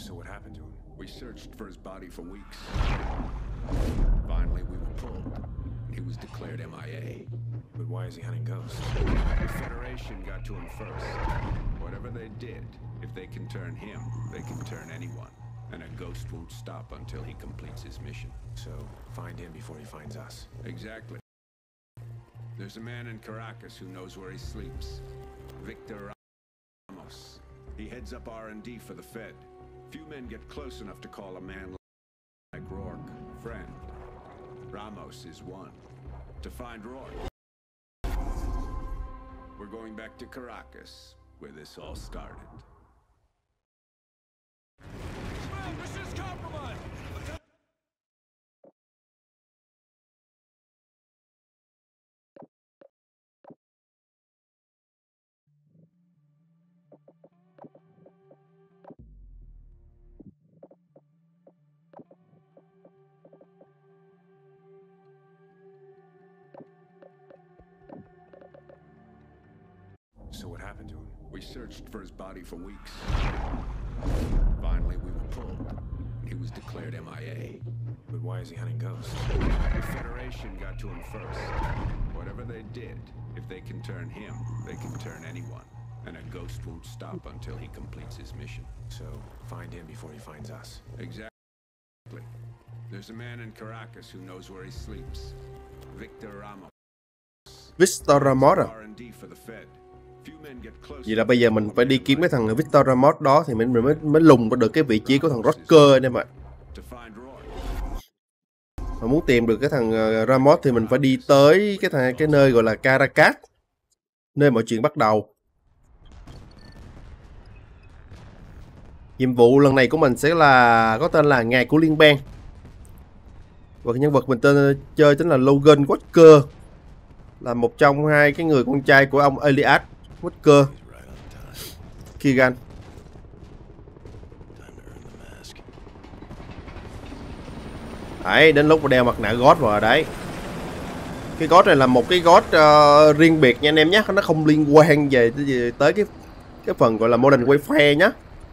So what happened to him? We searched for his body for weeks. Finally, we were pulled. He was declared MIA. But why is he hunting ghosts? The Federation got to him first. Whatever they did, if they can turn him, they can turn anyone. And a ghost won't stop until he completes his mission. So, find him before he finds us. Exactly. There's a man in Caracas who knows where he sleeps. Victor Ramos. He heads up R&D for the Fed. Few men get close enough to call a man like Rourke friend. Ramos is one. To find Rourke, we're going back to Caracas, where this all started. This is compromised! So what happened to him? We searched for his body for weeks. Finally, we were pulled. He was declared MIA. But why is he hunting ghosts? The Federation got to him first. Whatever they did, if they can turn him, they can turn anyone. And a ghost won't stop until he completes his mission. So, find him before he finds us. Exactly. There's a man in Caracas who knows where he sleeps. Victor Ramos. Victor Ramos à? R&D for the Fed. Few men get close. Vậy là bây giờ mình phải đi kiếm cái thằng Victor Ramos đó thì mình mới lùng được cái vị trí của thằng Rocker anh em ạ. To find Rourke. Mà muốn tìm được cái thằng Ramos thì mình phải đi tới cái nơi gọi là Caracas, nơi mọi chuyện bắt đầu. Nhiệm vụ lần này của mình sẽ là có tên là Ngày của Liên bang. Và nhân vật mình tên chơi chính là Logan Walker, là một trong hai cái người con trai của ông Elias Walker. Keegan. Đấy, đến lúc mà đeo mặt nạ gót rồi đấy. Cái gót này là một cái gót riêng biệt nha anh em nhé, nó không liên quan về tới cái phần gọi là Modern Warfare nhé.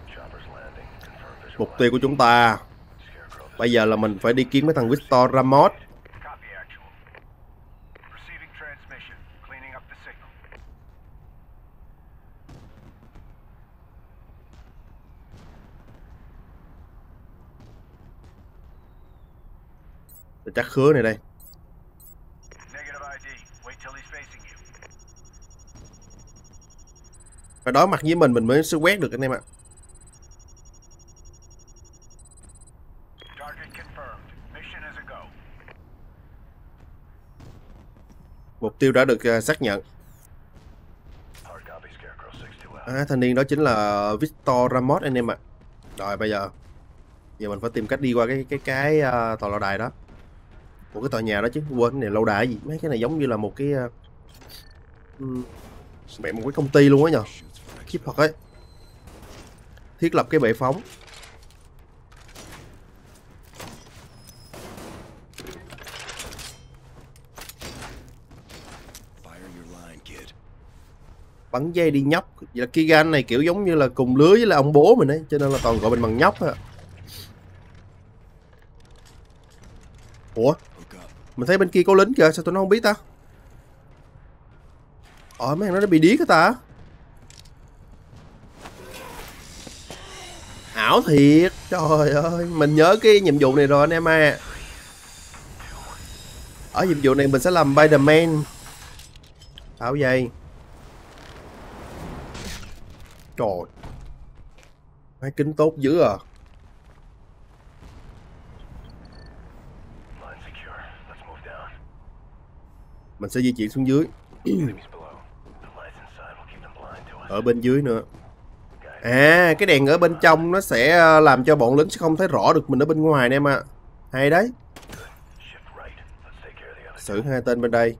Mục tiêu của chúng ta bây giờ là mình phải đi kiếm cái thằng Victor Ramos. Để chắc khứa này đây. Phải đối mặt với mình mới sẽ quét được anh em ạ. Mục tiêu đã được xác nhận. Thanh niên đó chính là Victor Ramos anh em ạ. Rồi bây giờ mình phải tìm cách đi qua cái tòa lâu đài đó. Một cái tòa nhà đó chứ, quên cái này lâu đài gì, mấy cái này giống như là một cái mẹ một cái công ty luôn á nhờ. Khiếp thật ấy. Thiết lập cái bệ phóng. Bắn dây đi nhóc. Vậy là Keegan này kiểu giống như là cùng lứa với là ông bố mình ấy, cho nên là toàn gọi mình bằng nhóc á. Ủa? Mình thấy bên kia có lính kìa, sao tụi nó không biết ta? Mấy thằng nó bị điếc hả ta? Ảo thiệt. Trời ơi, mình nhớ cái nhiệm vụ này rồi anh em à. Ở nhiệm vụ này mình sẽ làm Spider-Man. Ảo dây. Trời. Máy kính tốt dữ à. Mình sẽ di chuyển xuống dưới. Ở bên dưới nữa. À, cái đèn ở bên trong nó sẽ làm cho bọn lính sẽ không thấy rõ được mình ở bên ngoài nè em ạ. Hay đấy. Xử hai tên bên đây.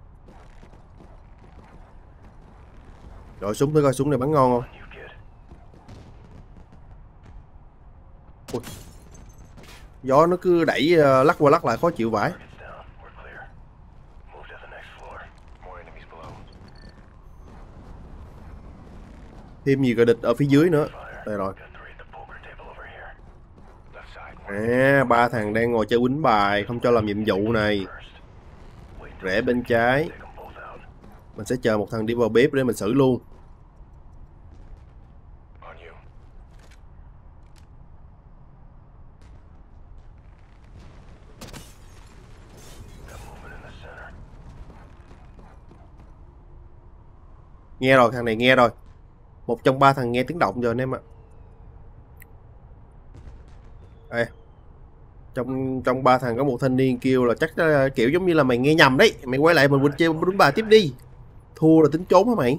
Rồi súng thử coi súng này bắn ngon không. Ui. Gió nó cứ đẩy lắc qua lắc lại khó chịu vãi. Thêm nhiều kẻ địch ở phía dưới nữa. Đây rồi. À, ba thằng đang ngồi chơi quýnh bài, không cho làm nhiệm vụ này. Rẽ bên trái. Mình sẽ chờ một thằng đi vào bếp để mình xử luôn. Nghe rồi, thằng này nghe rồi. Một trong ba thằng nghe tiếng động rồi anh em ạ. Ê, trong ba thằng có một thanh niên kêu là chắc kiểu giống như là mày nghe nhầm đấy, mày quay lại mình quên chơi đúng bài tiếp đi, thua là tính trốn hả mày?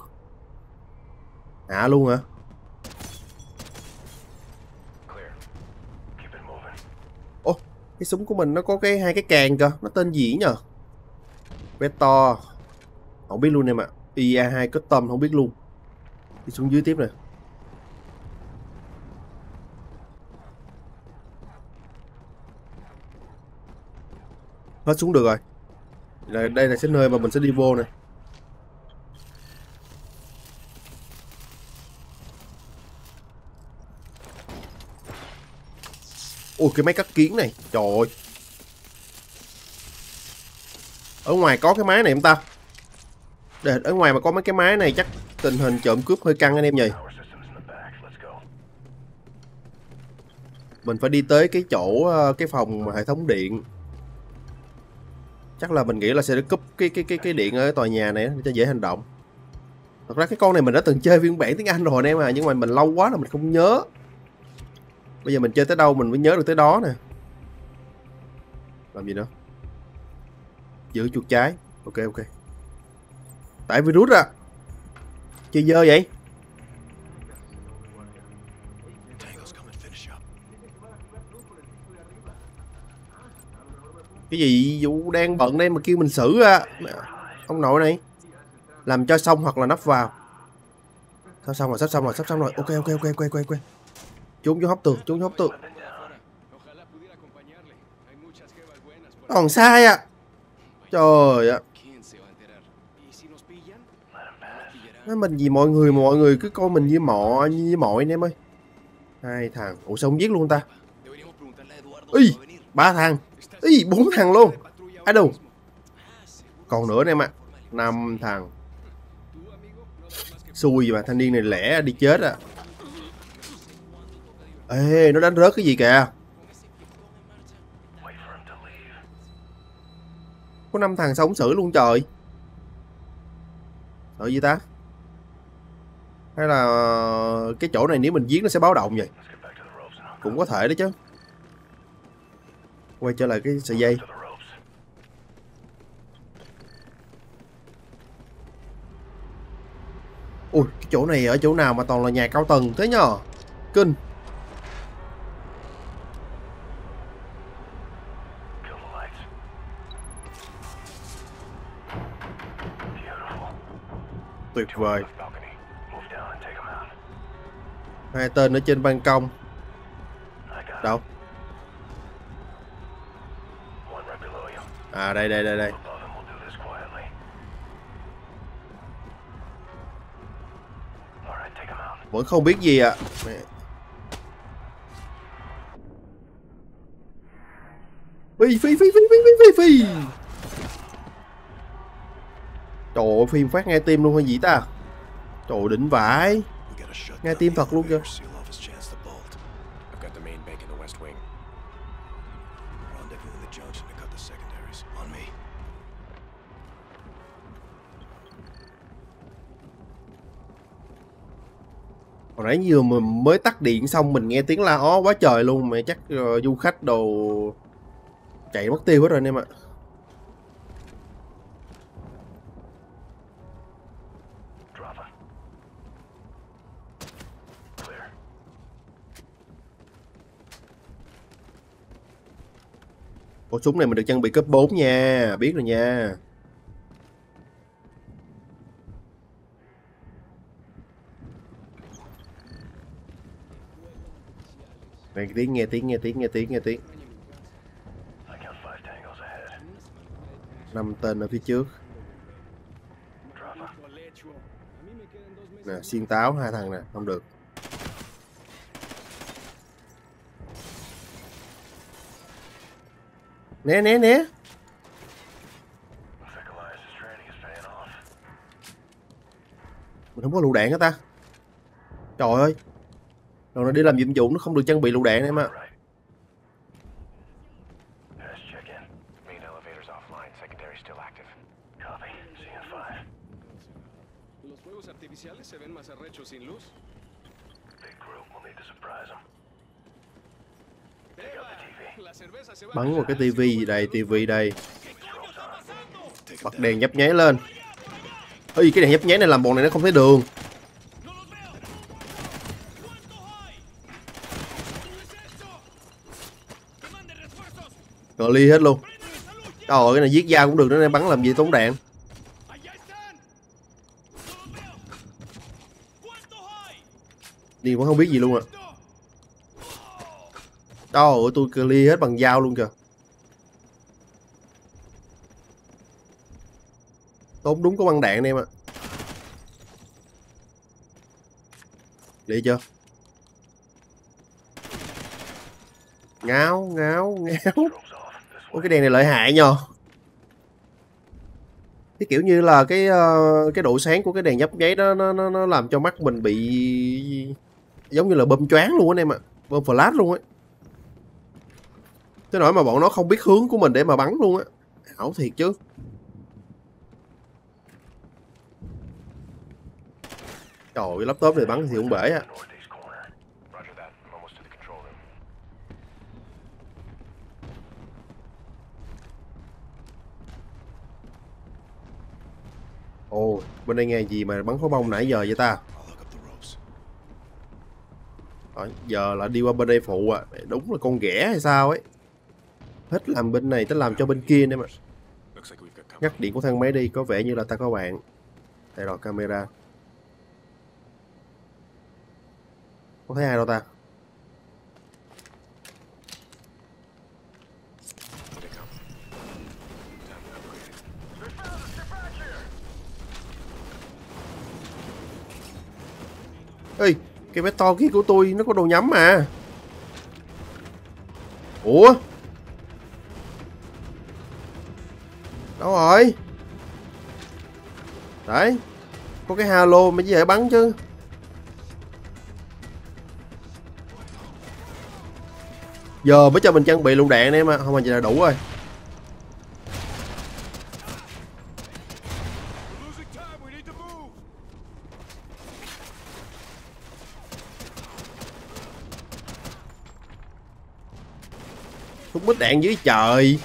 À luôn hả? Ồ, cái súng của mình nó có hai cái càng kìa, nó tên gì nhờ? Vector, không biết luôn em ạ. IA2 custom không biết luôn. Đi xuống dưới tiếp nè. Hết xuống được rồi. Đây là cái nơi mà mình sẽ đi vô nè. Ôi cái máy cắt kiến này, trời ơi. Ở ngoài có cái máy này không ta? Ở ngoài mà có mấy cái máy này chắc tình hình trộm cướp hơi căng anh em nhỉ. Mình phải đi tới cái chỗ cái phòng hệ thống điện. Chắc là mình nghĩ là sẽ cúp cái điện ở tòa nhà này để cho dễ hành động. Thật ra cái con này mình đã từng chơi phiên bản tiếng Anh rồi anh em à, nhưng mà mình lâu quá là mình không nhớ. Bây giờ mình chơi tới đâu mình mới nhớ được tới đó nè. Làm gì nữa? Giữ chuột trái. Ok ok. Tại virus à. Chơi dơ vậy. Cái gì vụ đang bận đây mà kêu mình xử à. Ông nội này. Làm cho xong hoặc là nắp vào. Sắp xong rồi, sắp xong rồi, sắp xong rồi. Ok ok ok ok ok. Trốn vô hốc tường, trốn vô hốc tường. Còn sai à. Trời ạ. Nói mình gì mọi người cứ coi mình như mọi anh em ơi. Hai thằng. Ủa sao không giết luôn ta? Ý, ba thằng. Ý, bốn thằng luôn. Ai đâu? Còn nữa anh em ạ. 5 thằng. Xui mà thanh niên này lẻ đi chết à. Ê, nó đánh rớt cái gì kìa. Có 5 thằng sống xử luôn trời. Sợ gì ta? Hay là cái chỗ này nếu mình giết nó sẽ báo động vậy? Cũng có thể đấy chứ. Quay trở lại cái sợi dây. Ui, cái chỗ này ở chỗ nào mà toàn là nhà cao tầng thế nhờ? Kinh. Tuyệt vời. Hai tên ở trên ban công. Đâu? À đây đây đây đây. Vẫn không biết gì ạ. Phi phi phi phi phi phi phi. Trời ơi, phim phát ngay tim luôn hay gì ta? Trời ơi, đỉnh vãi. Ngay tim thật luôn kìa. Hồi nãy vừa mà mới tắt điện xong mình nghe tiếng la ó quá trời luôn. Mà chắc du khách đồ chạy mất tiêu hết rồi anh em ạ. Ủa, súng này mình được trang bị cấp 4 nha. Biết rồi nha. Nghe tiếng, nghe tiếng, nghe tiếng, nghe tiếng, nghe tiếng. 5 tên ở phía trước. Nè, xiên táo 2 thằng nè, không được. Né né né. Mình không có lựu đạn hả ta? Trời ơi. Lần này đi làm nhiệm vụ nó không được trang bị lựu đạn em ạ. Los fuegos artificiales se ven más arrechos sin luz. La cerveza se va. Bắn vào cái tivi gì đây, tivi đây. Bật đèn nhấp nháy lên. Ôi, cái đèn nhấp nháy này làm bọn này nó không thấy đường. ¡No los veo! ¿Cuánto hay? ¿Qué es esto? ¡Que mande refuerzos! Rồi ly hết luôn. ¡Prenden esa luz ya! Trời ơi, cái này giết dao cũng được nữa, bắn làm gì tốn đạn. ¡Allá están! ¡No los veo! ¿Cuánto hay? Đi vẫn không biết gì luôn à. Trời ơi, tôi clear hết bằng dao luôn kìa. Tốn đúng có băng đạn em ạ. Đi chưa? Ngáo, ngáo, ngáo. Ủa, cái đèn này lợi hại nhờ. Cái kiểu như là cái độ sáng của cái đèn nhấp nháy đó nó làm cho mắt mình bị giống như là bơm choáng luôn á em ạ. Bơm flash luôn á. Tới nỗi mà bọn nó không biết hướng của mình để mà bắn luôn á. Ảo thiệt chứ. Trời ơi, laptop này bắn thì cũng bể á. Ồ, bên đây nghe gì mà bắn pháo bông nãy giờ vậy ta? Rồi, giờ là đi qua bên đây phụ à. Đúng là con ghẻ hay sao ấy. Hết làm bên này tới làm cho bên kia nữa mà. Ngắt điện của thang máy đi, có vẻ như là ta có bạn. Đây rồi, camera. Không thấy ai đâu ta. Ê, cái bé to kia của tôi nó có đồ nhắm mà. Ủa? Đâu rồi? Đấy. Có cái halo mới dễ bắn chứ. Giờ mới cho mình trang bị lựu đạn em ạ. Không mà vậy là đủ rồi. Losing time, we need to move. Không bích đạn dưới trời.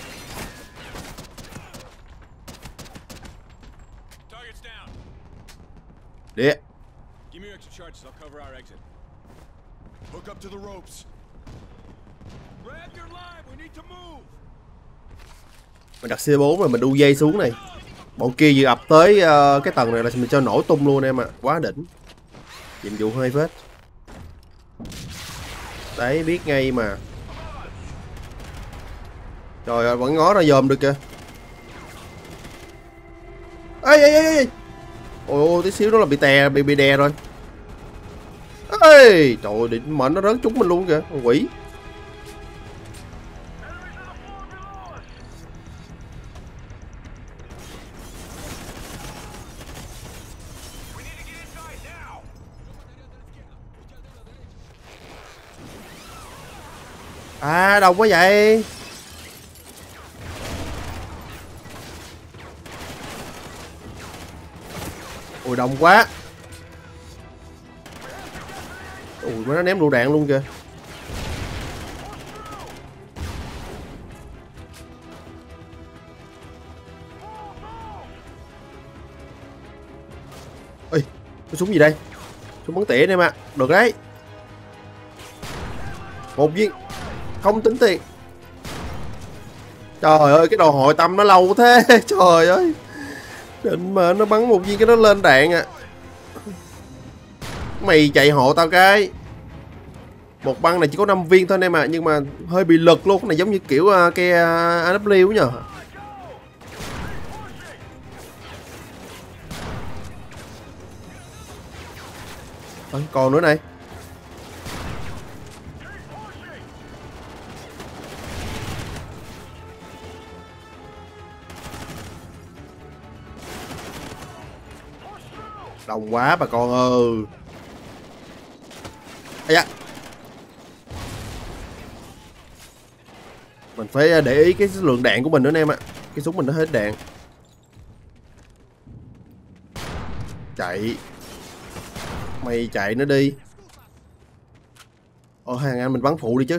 Target's down. Đĩa. Give me your extra charges, I'll cover our exit. Hook up to the ropes. Grab your line, we need to move. Mình đặt C4 rồi mình đu dây xuống này. Bọn kia vừa ập tới cái tầng này là mình cho nổ tung luôn em ạ. Quá đỉnh. Nhiệm vụ hơi phết. Đấy, biết ngay mà. Trời ơi, vẫn ngó ra dòm được kìa. Ê ê ê ê. Ôi tí xíu đó là bị đè rồi. Ê, trời ơi, định mệnh nó rớt trúng mình luôn kìa, quỷ. À, đông quá vậy. Ôi đông quá. Ui, nó ném lựu đạn luôn kìa. Ê, có súng gì đây? Súng bắn tỉa em ạ. Được đấy. Một viên. Không tính tiền. Trời ơi, cái đồ hội tâm nó lâu thế. Trời ơi. Định mà nó bắn một viên cái nó lên đạn à. Mày chạy hộ tao cái. Một băng này chỉ có 5 viên thôi em ạ. Nhưng mà hơi bị lật luôn. Cái này giống như kiểu cái AW nhờ. Còn nữa này. Đông quá bà con ơi. Ây da. Mình phải để ý cái lượng đạn của mình nữa anh em ạ. Cái súng mình nó hết đạn. Chạy. Mày chạy nữa đi. Hàng anh mình bắn phụ đi chứ.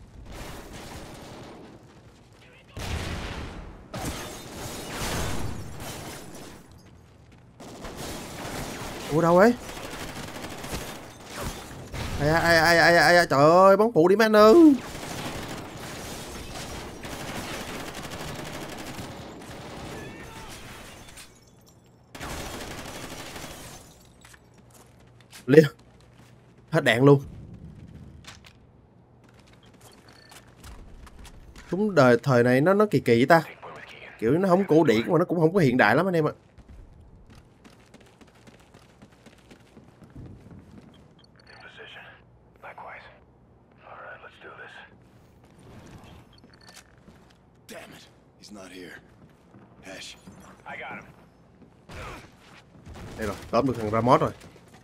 Ủa đâu ấy? Ai, trời ơi, bắn phụ đi mấy anh ơi. Liên. Hết đạn luôn. Súng đời thời này nó kỳ kỳ ta. Kiểu nó không cổ điển mà nó cũng không có hiện đại lắm anh em ạ. Đây rồi, tóm được thằng Ramos rồi.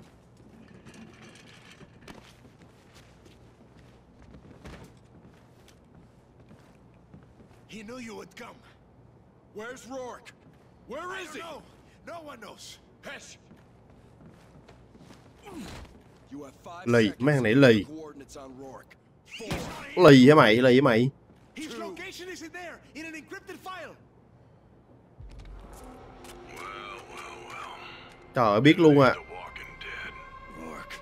He knew you would come. Where's Rourke? Where is he? No one knows. Hesh. You have 5 Lì, mấy thằng này lì. coordinates on Rourke. Lì với mày, lì với mày. His location is in there, in an encrypted file. Trời ơi, biết luôn à. Rourke.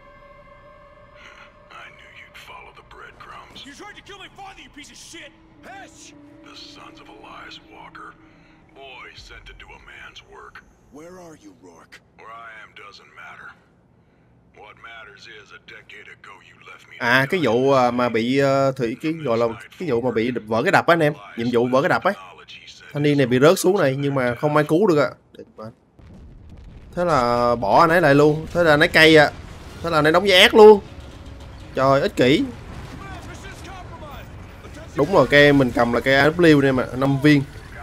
I knew you'd follow the breadcrumbs. You tried to kill my father, you piece of shit! Hesh! The sons of Elias Walker. Boys sent to do a man's work. Where are you, Rourke? Where I am doesn't matter. What matters is a decade ago you left me. À, cái vụ mà bị cái gọi là cái vụ mà bị vỡ cái đập á anh em. Nhiệm vụ vỡ cái đập ấy. Thanh niên này bị rớt xuống này nhưng mà không ai cứu được ạ. Thế là bỏ anh ấy lại luôn. Thế là anh ấy cay à. Thế là anh ấy đóng vai ác luôn. Trời, ích kỷ. Đúng rồi, cây mình cầm là cây AW này mà, 5 viên.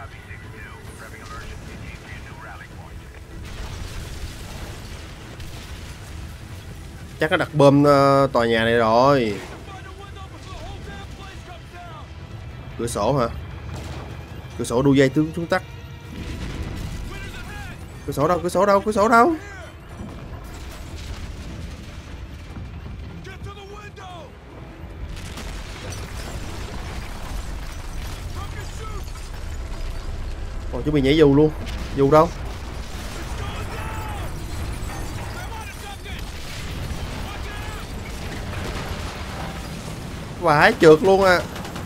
Chắc nó đặt bom tòa nhà này rồi. Cửa sổ hả? Cửa sổ đu dây tướng xuống tắt. Cửa sổ đâu? Cửa sổ đâu? Cửa sổ đâu? Ồ, chuẩn bị nhảy dù luôn. Dù đâu? Vãi, trượt luôn à.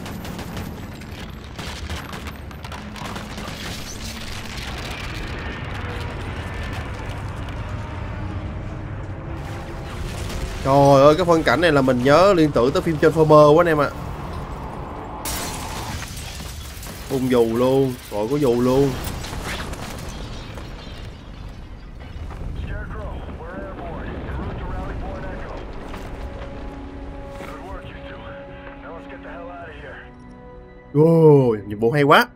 Trời ơi, cái phân cảnh này là mình nhớ liên tưởng tới phim Transformer quá anh em ạ. Bung dù luôn, rồi có dù luôn. Wow, nhiệm vụ hay quá.